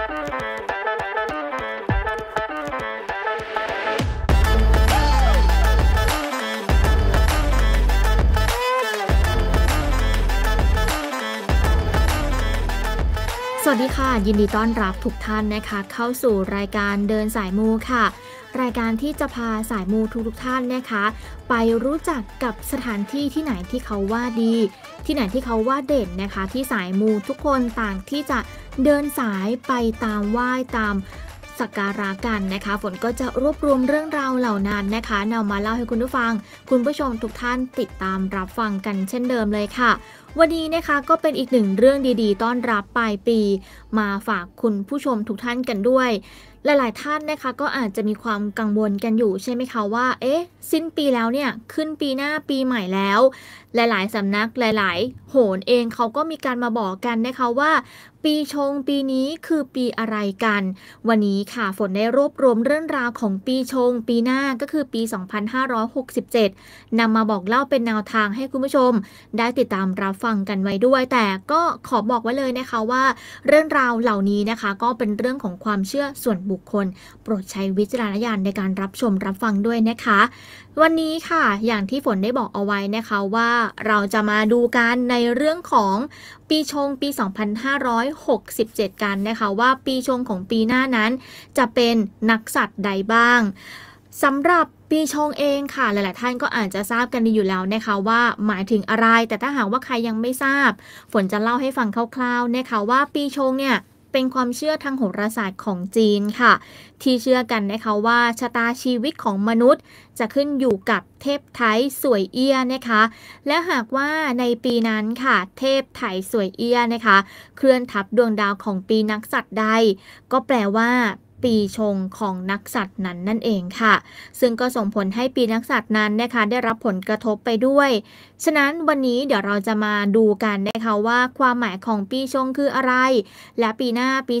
สวัสดีค่ะยินดีต้อนรับทุกท่านนะคะเข้าสู่รายการเดินสายมูค่ะรายการที่จะพาสายมูทุกท่านนะคะไปรู้จักกับสถานที่ที่ไหนที่เขาว่าดีที่ไหนที่เขาว่าเด่นนะคะที่สายมูทุกคนต่างที่จะเดินสายไปตามไหว้ตามสักการะกันนะคะฝนก็จะรวบรวมเรื่องราวเหล่านั้นนะคะนำมาเล่าให้คุณผู้ฟังคุณผู้ชมทุกท่านติดตามรับฟังกันเช่นเดิมเลยค่ะวันนี้นะคะก็เป็นอีกหนึ่งเรื่องดีๆต้อนรับปลายปีมาฝากคุณผู้ชมทุกท่านกันด้วยหลายๆท่านนะคะก็อาจจะมีความกังวลกันอยู่ใช่ไหมคะว่าสิ้นปีแล้วเนี่ยขึ้นปีหน้าปีใหม่แล้วหลายๆสำนักหลายๆโหนเองเขาก็มีการมาบอกกันนะคะว่าปีชงปีนี้คือปีอะไรกันวันนี้ค่ะฝนได้รวบรวมเรื่องราวของปีชงปีหน้าก็คือปี2567นำมาบอกเล่าเป็นแนวทางให้คุณผู้ชมได้ติดตามรับฟังกันไว้ด้วยแต่ก็ขอบอกไว้เลยนะคะว่าเรื่องราวเหล่านี้นะคะก็เป็นเรื่องของความเชื่อส่วนบุคคลโปรดใช้วิจารณญาณในการรับชมรับฟังด้วยนะคะวันนี้ค่ะอย่างที่ฝนได้บอกเอาไว้นะคะว่าเราจะมาดูกันในเรื่องของปีชงปี2567กันนะคะว่าปีชงของปีหน้านั้นจะเป็นนักสัตว์ใดบ้างสำหรับปีชงเองค่ะหลายๆท่านก็อาจจะทราบกันดีอยู่แล้วนะคะว่าหมายถึงอะไรแต่ถ้าหากว่าใครยังไม่ทราบฝนจะเล่าให้ฟังคร่าวๆนะคะว่าปีชงเนี่ยเป็นความเชื่อทางโหราศาสตร์ของจีนค่ะที่เชื่อกันนะคะว่าชะตาชีวิตของมนุษย์จะขึ้นอยู่กับเทพไถสวยเอี้ยนะคะและหากว่าในปีนั้นค่ะเทพไถสวยเอี้ยนะคะเคลื่อนทับดวงดาวของปีนักสัตว์ใดก็แปลว่าปีชงของนักสัตว์นั้นนั่นเองค่ะซึ่งก็ส่งผลให้ปีนักสัตว์นั้นนะคะได้รับผลกระทบไปด้วยฉะนั้นวันนี้เดี๋ยวเราจะมาดูกันนะคะว่าความหมายของปีชงคืออะไรและปีหน้าปี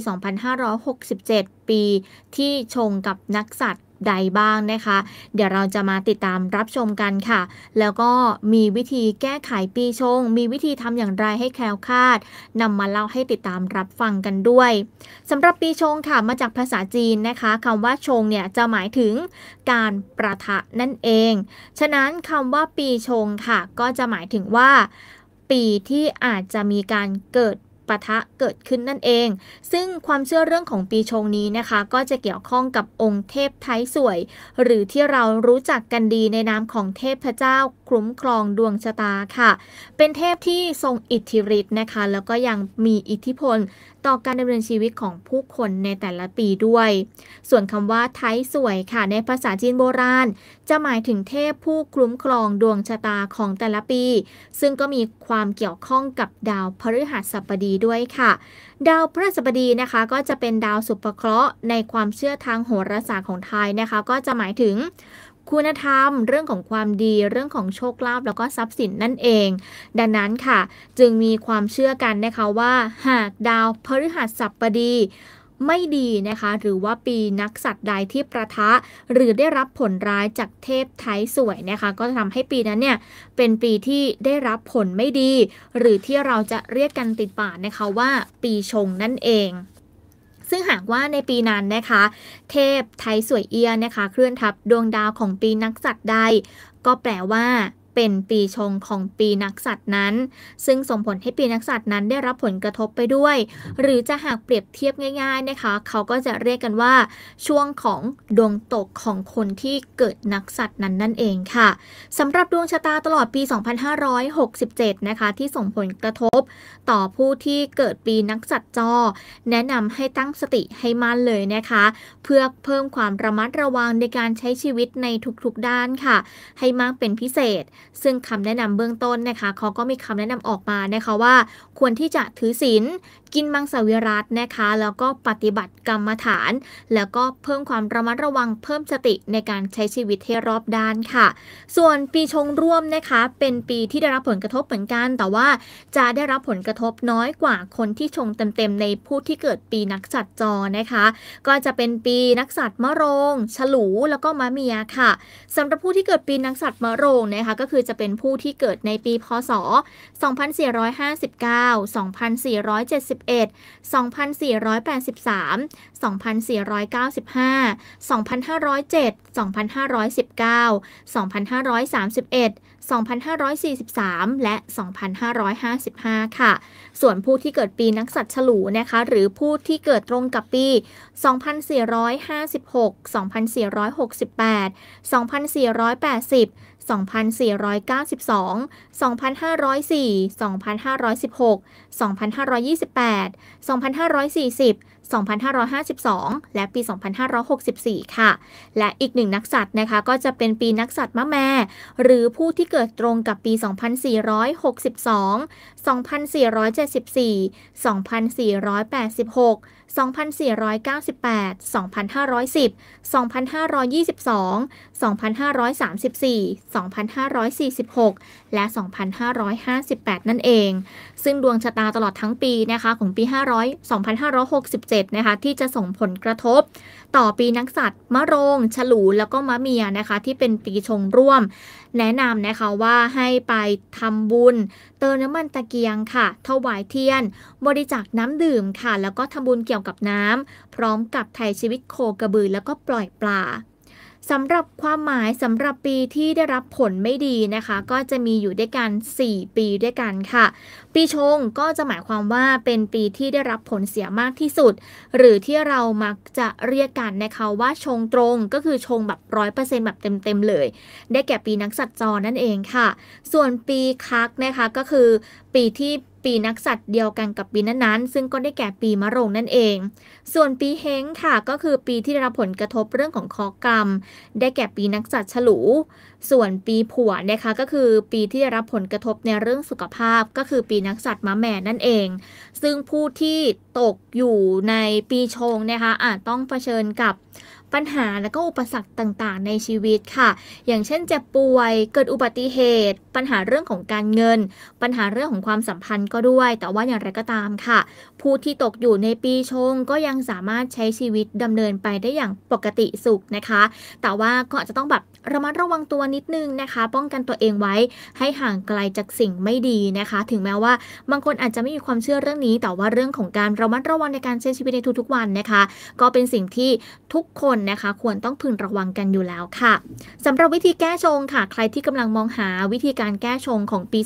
2567ปีที่ชงกับนักสัตว์ใดบ้างนะคะเดี๋ยวเราจะมาติดตามรับชมกันค่ะแล้วก็มีวิธีแก้ไขปีชงมีวิธีทำอย่างไรให้แคล้วคลาดนำมาเล่าให้ติดตามรับฟังกันด้วยสำหรับปีชงค่ะมาจากภาษาจีนนะคะคำว่าชงเนี่ยจะหมายถึงการประทะนั่นเองฉะนั้นคำว่าปีชงค่ะก็จะหมายถึงว่าปีที่อาจจะมีการเกิดปะทะเกิดขึ้นนั่นเองซึ่งความเชื่อเรื่องของปีชงนี้นะคะก็จะเกี่ยวข้องกับองค์เทพไทยสวยหรือที่เรารู้จักกันดีในนามของเทพเจ้าคุ้มครองดวงชะตาค่ะเป็นเทพที่ทรงอิทธิฤทธิ์นะคะแล้วก็ยังมีอิทธิพลต่อการดำเนินชีวิตของผู้คนในแต่ละปีด้วยส่วนคำว่าไทยสวยค่ะในภาษาจีนโบราณจะหมายถึงเทพผู้คุ้มครองดวงชะตาของแต่ละปีซึ่งก็มีความเกี่ยวข้องกับดาวพฤหัสบดีด้วยค่ะดาวพฤหัสบดีนะคะก็จะเป็นดาวสุภเคราะห์ในความเชื่อทางโหราศาสตร์ของไทยนะคะก็จะหมายถึงคุณธรรมเรื่องของความดีเรื่องของโชคลาภแล้วก็ทรัพย์สินนั่นเองดังนั้นค่ะจึงมีความเชื่อกันนะคะว่าหากดาวพฤหัสบดีไม่ดีนะคะหรือว่าปีนักสัตว์ใดที่ประทะหรือได้รับผลร้ายจากเทพไทยสวยนะคะก็จะทำให้ปีนั้นเนี่ยเป็นปีที่ได้รับผลไม่ดีหรือที่เราจะเรียกกันติดปากนะคะว่าปีชงนั่นเองซึ่งหากว่าในปีนั้นนะคะเทพไทยสวยเอี้ยนะคะเคลื่อนทับดวงดาวของปีนักสัตว์ใดก็แปลว่าเป็นปีชงของปีนักสัตว์นั้นซึ่งส่งผลให้ปีนักสัตว์นั้นได้รับผลกระทบไปด้วยหรือจะหากเปรียบเทียบง่ายๆนะคะเขาก็จะเรียกกันว่าช่วงของดวงตกของคนที่เกิดนักสัตว์นั้นนั่นเองค่ะสำหรับดวงชะตาตลอดปี2567นะคะที่ส่งผลกระทบต่อผู้ที่เกิดปีนักสัตว์จอแนะนำให้ตั้งสติให้มั่นเลยนะคะเพื่อเพิ่มความระมัดระวังในการใช้ชีวิตในทุกๆด้านค่ะให้มากเป็นพิเศษซึ่งคำแนะนำเบื้องต้นนะคะเขาก็มีคำแนะนำออกมานะคะว่าควรที่จะถือศีลกินมังสวิรัตินะคะแล้วก็ปฏิบัติกรรมฐานแล้วก็เพิ่มความระมัดระวังเพิ่มสติในการใช้ชีวิตให้รอบด้านค่ะส่วนปีชงร่วมนะคะเป็นปีที่ได้รับผลกระทบเหมือนกันแต่ว่าจะได้รับผลกระทบน้อยกว่าคนที่ชงเต็มๆในผู้ที่เกิดปีนักสัตว์จอนะคะก็จะเป็นปีนักสัตว์มะโรงฉลูแล้วก็มะเมียค่ะสำหรับผู้ที่เกิดปีนักสัตว์มะโรงนะคะก็คือจะเป็นผู้ที่เกิดในปีพศ2459 2471 2543 และ 2555 ค่ะส่วนผู้ที่เกิดปีนักษัตว์ฉลูนะคะหรือผู้ที่เกิดตรงกับปี 2456 2468 2480 2492 2504 2516 2528 2540 2552 และปี 2564 ค่ะและอีกหนึ่งนักษัตว์นะคะก็จะเป็นปีนักษัตว์มะแม่หรือผู้ที่เกิดตรงกับปี 2462 2474 2486 2498 2510 2522 2534 2546 และ 2558 นั่นเองซึ่งดวงชะตาตลอดทั้งปีนะคะของปี2567นะคะที่จะส่งผลกระทบต่อปีนักษัตว์มะโรงฉลูแล้วก็มะเมียนะคะที่เป็นปีชงร่วมแนะนำนะคะว่าให้ไปทำบุญเติมน้ำมันตะเกียงค่ะถวายเทียนบริจาคน้ำดื่มค่ะแล้วก็ทำบุญเกี่ยวกับน้ำพร้อมกับไถ่ชีวิตโคกระบือแล้วก็ปล่อยปลาสำหรับความหมายสำหรับปีที่ได้รับผลไม่ดีนะคะก็จะมีอยู่ด้วยกัน4ปีด้วยกันค่ะปีชงก็จะหมายความว่าเป็นปีที่ได้รับผลเสียมากที่สุดหรือที่เรามักจะเรียกกันนะคะว่าชงตรงก็คือชงแบบ 100% แบบเต็มๆเลยได้แก่ปีนักษัตว์จรนั่นเองค่ะส่วนปีคักนะคะก็คือปีที่ปีนักษัตริย์เดียวกันกับปีนั้นๆซึ่งก็ได้แก่ปีมะโรงนั่นเองส่วนปีเฮงค่ะก็คือปีที่ได้รับผลกระทบเรื่องของเคราะห์กรรมได้แก่ปีนักษัตริย์ฉลูส่วนปีผวนนะคะก็คือปีที่ได้รับผลกระทบในเรื่องสุขภาพก็คือปีนักษัตริย์มะแม่นั่นเองซึ่งผู้ที่ตกอยู่ในปีชงนะคะอาจต้องเผชิญกับปัญหาและก็อุปสรรคต่างๆในชีวิตค่ะอย่างเช่นเจ็บป่วยเกิดอุบัติเหตุปัญหาเรื่องของการเงินปัญหาเรื่องของความสัมพันธ์ก็ด้วยแต่ว่าอย่างไรก็ตามค่ะผู้ที่ตกอยู่ในปีชงก็ยังสามารถใช้ชีวิตดำเนินไปได้อย่างปกติสุขนะคะแต่ว่าก็อาจจะต้องแบบระมัดระวังตัวนิดนึงนะคะป้องกันตัวเองไว้ให้ห่างไกลจากสิ่งไม่ดีนะคะถึงแม้ว่าบางคนอาจจะไม่มีความเชื่อเรื่องนี้แต่ว่าเรื่องของการระมัดระวังในการใช้ชีวิตในทุกๆวันนะคะก็เป็นสิ่งที่ทุกคนนะคะควรต้องพึงระวังกันอยู่แล้วค่ะสำหรับวิธีแก้ชงค่ะใครที่กำลังมองหาวิธีการแก้ชงของปี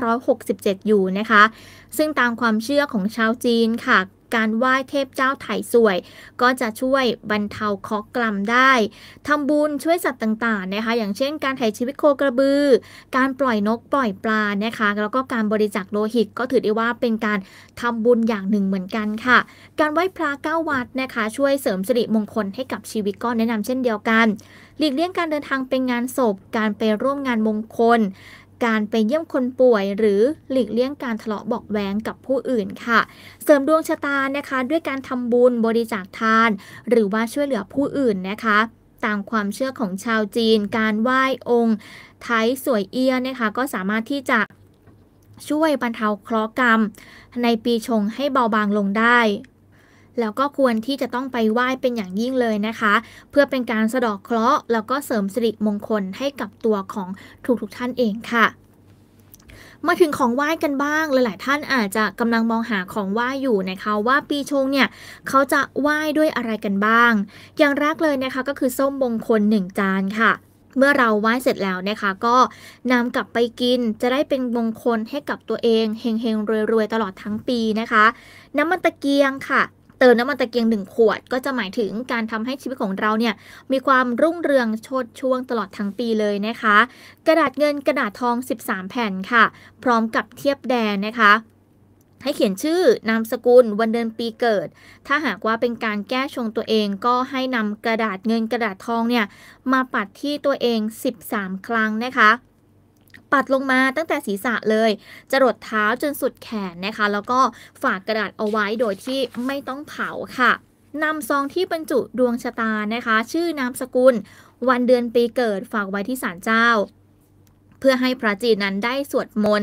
2567 อยู่นะคะซึ่งตามความเชื่อของชาวจีนค่ะการไหว้เทพเจ้าไถ่สวยก็จะช่วยบรรเทาเคราะห์กรรมได้ทำบุญช่วยสัตว์ต่างๆนะคะอย่างเช่นการไถ่ชีวิตโคกระบือการปล่อยนกปล่อยปลานะคะแล้วก็การบริจาคโลหิตก็ถือได้ว่าเป็นการทำบุญอย่างหนึ่งเหมือนกันค่ะการไหว้พระ9 วัดนะคะช่วยเสริมสิริมงคลให้กับชีวิตก็แนะนำเช่นเดียวกันหลีกเลี่ยงการเดินทางไปงานศพการไปร่วมงานมงคลการไปเยี่ยมคนป่วยหรือหลีกเลี่ยงการทะเลาะเบาะแว้งกับผู้อื่นค่ะเสริมดวงชะตานะคะด้วยการทำบุญบริจาคทานหรือว่าช่วยเหลือผู้อื่นนะคะตามความเชื่อของชาวจีนการไหว้องค์ไทสวยเอี้ยนะคะก็สามารถที่จะช่วยบรรเทาเคราะห์กรรมในปีชงให้เบาบางลงได้แล้วก็ควรที่จะต้องไปไหว้เป็นอย่างยิ่งเลยนะคะเพื่อเป็นการสะเดาะเคราะห์แล้วก็เสริมสิริมงคลให้กับตัวของทุกท่านเองค่ะมาถึงของไหว้กันบ้างหลายๆท่านอาจจะกำลังมองหาของไหว้อยู่นะคะว่าปีชงเนี่ยเขาจะไหว้ด้วยอะไรกันบ้างอย่างแรกเลยนะคะก็คือส้มมงคล1 จานค่ะเมื่อเราไหว้เสร็จแล้วนะคะก็นำกลับไปกินจะได้เป็นมงคลให้กับตัวเองเฮงๆรวยๆตลอดทั้งปีนะคะน้ำมันตะเกียงค่ะเติมน้ำมันตะเกียง1 ขวดก็จะหมายถึงการทำให้ชีวิตของเราเนี่ยมีความรุ่งเรืองโชติช่วงตลอดทั้งปีเลยนะคะกระดาษเงินกระดาษทอง13 แผ่นค่ะพร้อมกับเทียบแดงนะคะให้เขียนชื่อนามสกุลวันเดือนปีเกิดถ้าหากว่าเป็นการแก้ชงตัวเองก็ให้นำกระดาษเงินกระดาษทองเนี่ยมาปัดที่ตัวเอง13 ครั้งนะคะปัดลงมาตั้งแต่ศีรษะเลยจรดเท้าจนสุดแขนนะคะแล้วก็ฝากกระดาษเอาไว้โดยที่ไม่ต้องเผาค่ะนำซองที่บรรจุดวงชะตานะคะชื่อนามสกุลวันเดือนปีเกิดฝากไว้ที่ศาลเจ้าเพื่อให้พระจีนนั้นได้สวดมนต์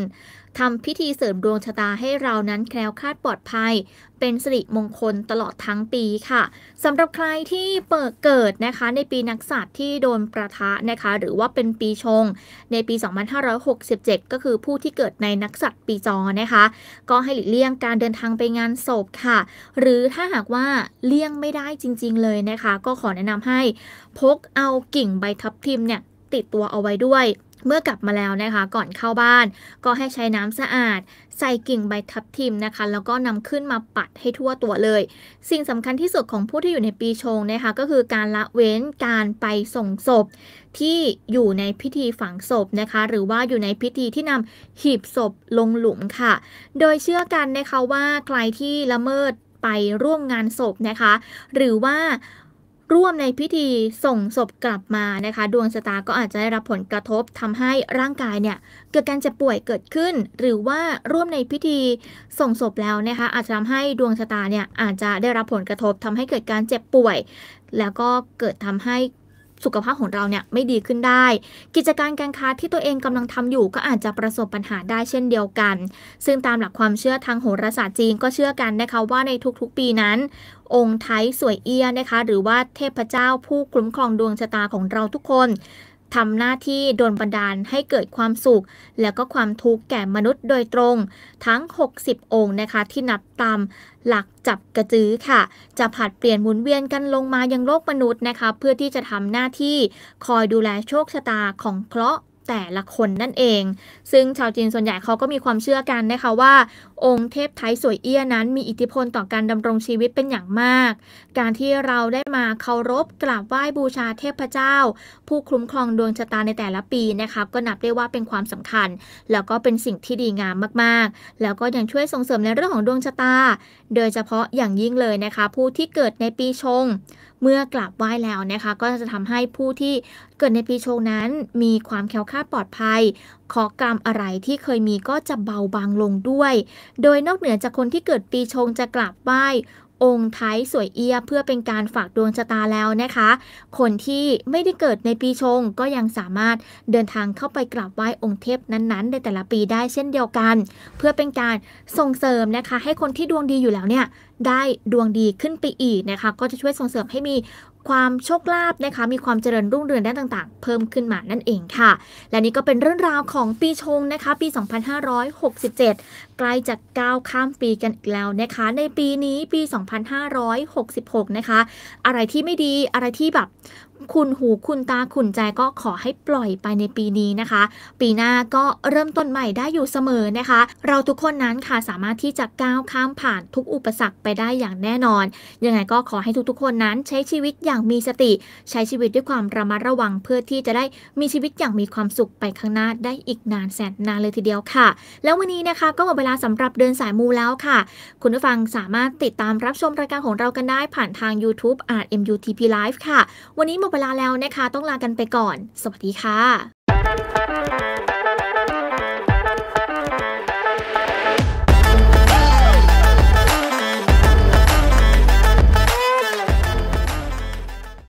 ทำพิธีเสริมดวงชะตาให้เรานั้นแคล้วคลาดปลอดภัยเป็นสิริมงคลตลอดทั้งปีค่ะสำหรับใครที่เกิดนะคะในปีนักษัตริย์ที่โดนประทะนะคะหรือว่าเป็นปีชงในปี 2567 ก็คือผู้ที่เกิดในนักษัตริย์ปีจอนะคะก็ให้หลีกเลี่ยงการเดินทางไปงานศพค่ะหรือถ้าหากว่าเลี่ยงไม่ได้จริงๆเลยนะคะก็ขอแนะนำให้พกเอากิ่งใบทับทิมเนี่ยติดตัวเอาไว้ด้วยเมื่อกลับมาแล้วนะคะก่อนเข้าบ้านก็ให้ใช้น้ำสะอาดใส่กิ่งใบทับทิมนะคะแล้วก็นำขึ้นมาปัดให้ทั่วตัวเลยสิ่งสำคัญที่สุดของผู้ที่อยู่ในปีชงนะคะก็คือการละเว้นการไปส่งศพที่อยู่ในพิธีฝังศพนะคะหรือว่าอยู่ในพิธีที่นำหีบศพลงหลุมค่ะโดยเชื่อกันนะคะว่าใครที่ละเมิดไปร่วมงานศพนะคะหรือว่าร่วมในพิธีส่งศพกลับมานะคะดวงชะตาก็อาจจะได้รับผลกระทบทำให้ร่างกายเนี่ยเกิดการเจ็บป่วยเกิดขึ้นหรือว่าร่วมในพิธีส่งศพแล้วนะคะอาจจะทำให้ดวงชะตาเนี่ยอาจจะได้รับผลกระทบทำให้เกิดการเจ็บป่วยแล้วก็เกิดทำให้สุขภาพของเราเนี่ยไม่ดีขึ้นได้กิจการการค้าที่ตัวเองกำลังทำอยู่ก็อาจจะประสบปัญหาได้เช่นเดียวกันซึ่งตามหลักความเชื่อทางโหราศาสตร์จีนก็เชื่อกันนะคะว่าในทุกๆปีนั้นองค์ไทสวยเอี้ยนะคะหรือว่าเทพเจ้าผู้คุ้มครองดวงชะตาของเราทุกคนทำหน้าที่โดนบันดาลให้เกิดความสุขและก็ความทุกข์แก่มนุษย์โดยตรงทั้ง60องค์นะคะที่นับตามหลักจับกระจือค่ะจะผลัดเปลี่ยนหมุนเวียนกันลงมายังโลกมนุษย์นะคะเพื่อที่จะทำหน้าที่คอยดูแลโชคชะตาของเคราะห์แต่ละคนนั่นเองซึ่งชาวจีนส่วนใหญ่เขาก็มีความเชื่อกันนะคะว่าองค์เทพไทสวยเอี้ยนั้นมีอิทธิพลต่อการดำรงชีวิตเป็นอย่างมากการที่เราได้มาเคารพกราบไหว้บูชาเทพเจ้าผู้คุ้มครองดวงชะตาในแต่ละปีนะคะก็นับได้ว่าเป็นความสำคัญแล้วก็เป็นสิ่งที่ดีงามมากๆแล้วก็ยังช่วยส่งเสริมในเรื่องของดวงชะตาโดยเฉพาะอย่างยิ่งเลยนะคะผู้ที่เกิดในปีชงเมื่อกราบไหว้แล้วนะคะก็จะทำให้ผู้ที่เกิดในปีชงนั้นมีความแคล้วคลาดปลอดภัยเคราะห์กรรมอะไรที่เคยมีก็จะเบาบางลงด้วยโดยนอกเหนือจากคนที่เกิดปีชงจะกราบไหว้องค์ไทสวยเอี้ยเพื่อเป็นการฝากดวงชะตาแล้วนะคะคนที่ไม่ได้เกิดในปีชงก็ยังสามารถเดินทางเข้าไปกราบไหว้องค์เทพนั้นๆในแต่ละปีได้เช่นเดียวกันเพื่อเป็นการส่งเสริมนะคะให้คนที่ดวงดีอยู่แล้วเนี่ยได้ดวงดีขึ้นไปอีกนะคะก็จะช่วยส่งเสริมให้มีความโชคลาภนะคะมีความเจริญรุ่งเรืองด้านต่างๆเพิ่มขึ้นมานั่นเองค่ะและนี่ก็เป็นเรื่องราวของปีชงนะคะปี 2567 ใกล้จะก้าวข้ามปีกันอีกแล้วนะคะในปีนี้ปี 2566 นะคะอะไรที่ไม่ดีอะไรที่แบบคุณหูคุณตาขุ่นใจก็ขอให้ปล่อยไปในปีนี้นะคะปีหน้าก็เริ่มต้นใหม่ได้อยู่เสมอนะคะเราทุกคนนั้นค่ะสามารถที่จะก้าวข้ามผ่านทุกอุปสรรคไปได้อย่างแน่นอนยังไงก็ขอให้ทุกๆคนนั้นใช้ชีวิตอย่างมีสติใช้ชีวิตด้วยความระมัดระวังเพื่อที่จะได้มีชีวิตอย่างมีความสุขไปข้างหน้าได้อีกนานแสนนานเลยทีเดียวค่ะแล้ววันนี้นะคะก็หมดเวลาสำหรับเดินสายมูแล้วค่ะคุณผู้ฟังสามารถติดตามรับชมรายการของเรากันได้ผ่านทาง YouTube RMUTP Live ค่ะวันนี้หมดเวลาแล้วนะคะต้องลากันไปก่อนสวัสดีค่ะ